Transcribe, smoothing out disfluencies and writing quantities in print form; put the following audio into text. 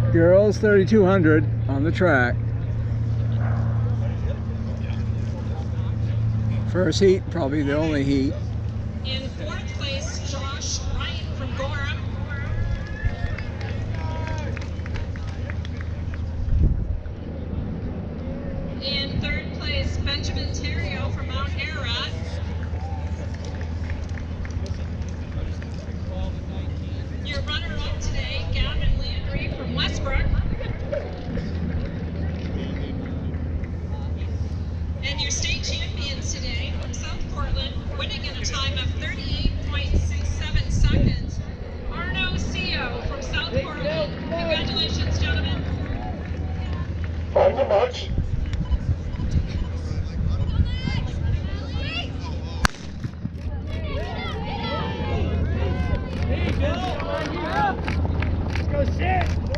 Girls 3200 on the track. First heat, probably the only heat. In fourth place, Josh Wright from Gorham. In third place, Benjamin Terrio from Mount Ararat. Your runner-up today, Gavin Landry from Westbrook. And your state champions today from South Portland, winning in a time of 38.67 seconds, Arno Cio from South Portland. Congratulations, gentlemen. Thank you much. Let's go sit.